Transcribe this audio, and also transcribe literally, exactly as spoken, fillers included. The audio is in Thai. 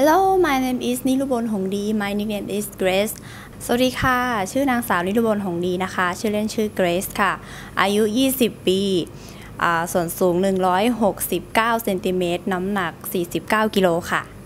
Hello my name is นิรุบลหงดี my nickname is Grace สวัสดีค่ะชื่อนางสาวนิรุบลหงดีนะคะชื่อเล่นชื่อ Grace ค่ะอายุยี่สิบปีส่วนสูงหนึ่งร้อยหกสิบเก้าเซนติเมตรน้ำหนักสี่สิบเก้ากิโลค่ะ